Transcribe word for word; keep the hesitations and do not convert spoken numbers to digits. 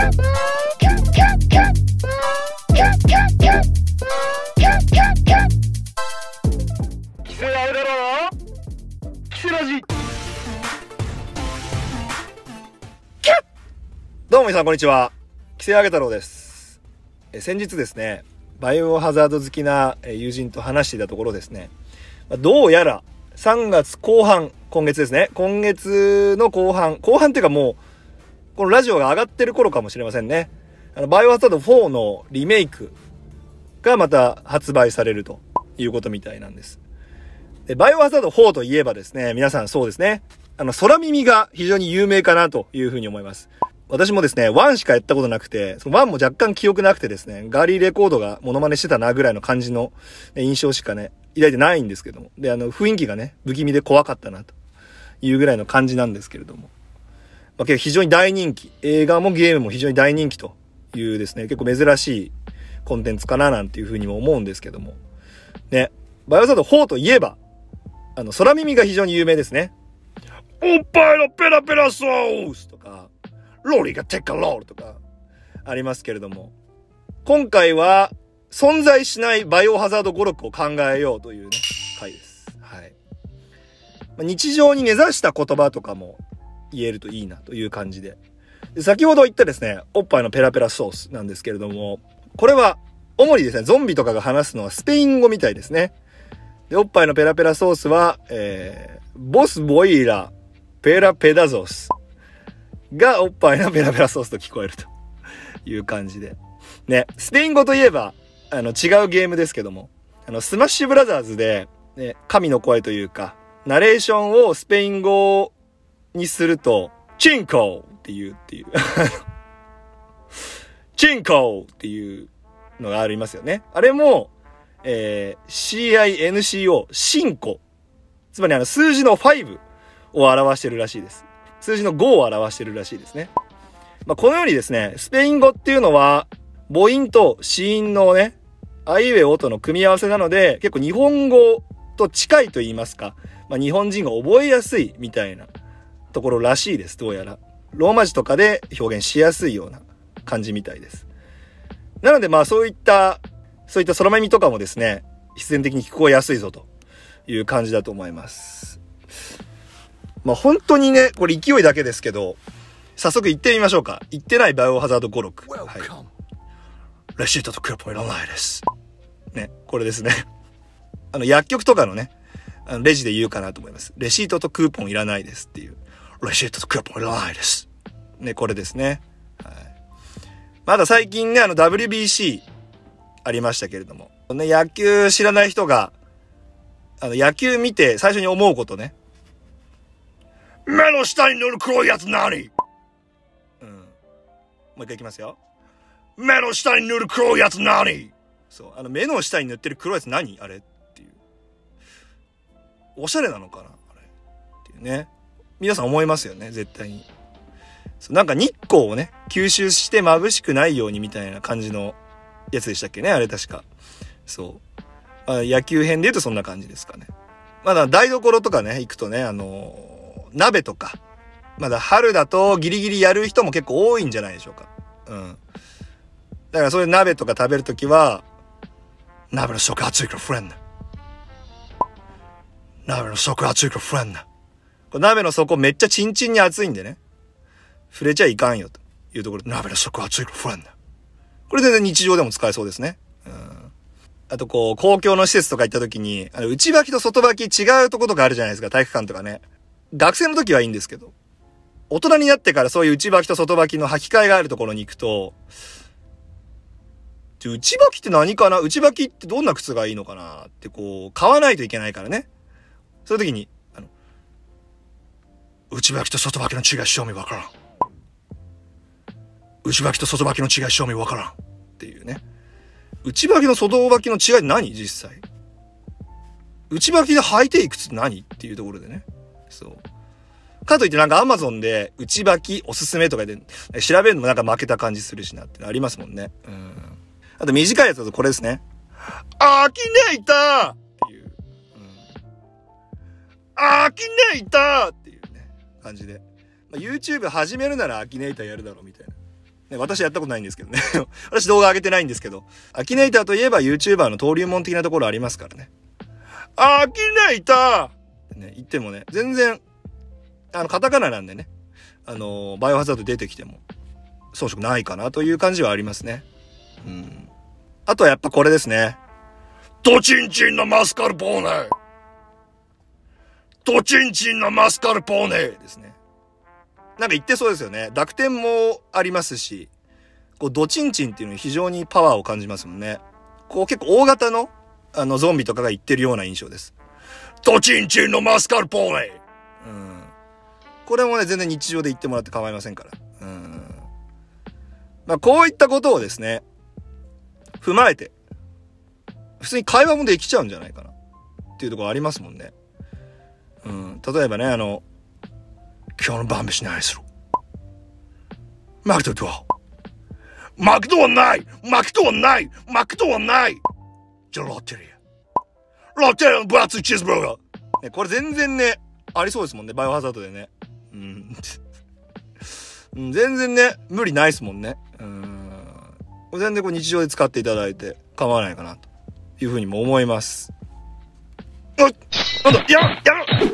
せあれだろキセラジ。どうも皆さんこんにちは、キセあげ太郎です。え先日ですね、バイオハザード好きな友人と話していたところですね、どうやらさんがつこう半、今月ですね、今月の後半後半っていうかもうこのラジオが上がってる頃かもしれませんね。あのバイオハザードフォーのリメイクがまた発売されるということみたいなんです。でバイオハザードフォーといえばですね、皆さんそうですね、あの空耳が非常に有名かなというふうに思います。私もですねワンしかやったことなくて、そのワンも若干記憶なくてですね、ガーリーレコードがモノマネしてたなぐらいの感じの印象しかね抱いてないんですけども、であの雰囲気がね不気味で怖かったなというぐらいの感じなんですけれども、まあ、結構非常に大人気、映画もゲームも非常に大人気というですね、結構珍しいコンテンツかななんていうふうにも思うんですけどもね。バイオハザードフォーといえばあの空耳が非常に有名ですね。おっぱいのペラペラソースとか、ロリがテカロールとかありますけれども、今回は存在しないバイオハザード語録を考えようというね回です。はい。日常に根ざした言葉とかも言えるといいなという感じで、で先ほど言ったですね、おっぱいのペラペラソースなんですけれども、これは主にですねゾンビとかが話すのはスペイン語みたいですね。でおっぱいのペラペラソースは、えー、ボスボイラペラペダゾスがおっぱいのペラペラソースと聞こえるという感じでね。スペイン語といえばあの違うゲームですけども、あのスマッシュブラザーズで、ね、神の声というかナレーションをスペイン語にするとチンコっていうっていうチンコっていうのがありますよね。あれもえー、シーアイエヌシーオー シンコ、つまりあの数字のごを表してるらしいです。数字のごを表してるらしいですね。まあ、このようにですね、スペイン語っていうのは母音と子音のねあいうえおとの組み合わせなので、結構日本語と近いと言いますか、まあ、日本人が覚えやすいみたいなところらしいです。どうやらローマ字とかで表現しやすいような感じみたいです。なのでまあそういったそういった空耳とかもですね、必然的に聞こえやすいぞという感じだと思います。まあ本当にね、これ勢いだけですけど、早速行ってみましょうか。行ってないバイオハザード語録。はい。レシートとクーポンいらないです。ね、これですね。あの薬局とかのね、あのレジで言うかなと思います。レシートとクーポンいらないですっていう。レシートとクーポンいらないです。ね、これですね。はい。まだ最近ね、あの ダブリュービーシー、ありましたけれども、ね、野球知らない人があの野球見て最初に思うことね、目の下に塗る黒いやつ何、うん、もう一回いきますよ。目の下に塗る黒いやつ何、そう、あの目の下に塗ってる黒いやつ何あれっていう、おしゃれなのかなあれっていうね、皆さん思いますよね絶対に。そう、なんか日光をね吸収して眩しくないようにみたいな感じのやつでしたっけね、あれ確か。そう、まあ、野球編で言うとそんな感じですかね。まだ台所とかね行くとね、あのー、鍋とかまだ春だとギリギリやる人も結構多いんじゃないでしょうか。うん。だからそういう鍋とか食べるときは、鍋の底熱いからフレンド、鍋の底熱いからフレンド、これ鍋の底めっちゃチンチンに熱いんでね、触れちゃいかんよというところで、鍋の底熱いからフレンド、これで日常でも使えそうですね。うん。あとこう公共の施設とか行った時に、あの内履きと外履き違うとことかあるじゃないですか、体育館とかね。学生の時はいいんですけど、大人になってからそういう内履きと外履きの履き替えがあるところに行くと、内履きって何かな、内履きってどんな靴がいいのかなってこう買わないといけないからね。そういう時にあの内履きと外履きの違い証明わからん、内履きと外履きの違い証明わからんっていうね。内履きの外履きの違い何実際。内履きで履いていく靴何っていうところでね。そう。かといってなんか Amazon で内履きおすすめとかで調べるのもなんか負けた感じするしなってありますもんね。うん。あと短いやつだとこれですね。アキネイターっていう。うん。アキネイターっていうね感じで。まあ、YouTube 始めるならアキネイターやるだろうみたいな。 ね、私やったことないんですけどね。私動画上げてないんですけど。アキネイターといえば YouTuber の登竜門的なところありますからね。アキネイターってね、言ってもね、全然、あの、カタカナなんでね、あのー、バイオハザード出てきても、遜色ないかなという感じはありますね。うん。あとはやっぱこれですね。ドチンチンのマスカルポーネドチンチンのマスカルポーネですね。なんか言ってそうですよね。濁点もありますし、こうドチンチンっていうのに非常にパワーを感じますもんね。こう結構大型のあのゾンビとかが言ってるような印象です。ドチンチンのマスカルポーネ。うん。これもね全然日常で言ってもらって構いませんから。うん。まあこういったことをですね踏まえて普通に会話もできちゃうんじゃないかなっていうところありますもんね。うん。例えばねあの。今日の晩飯何する？マクドとはマクドはないマクドはないマクドはないじゃあロッテリアロッテリアの分厚いチーズバーガー、ね、これ全然ねありそうですもんねバイオハザードでね、うん、全然ね無理ないですもんね。うん全然こう日常で使っていただいて構わないかなというふうにも思います。あなんだやや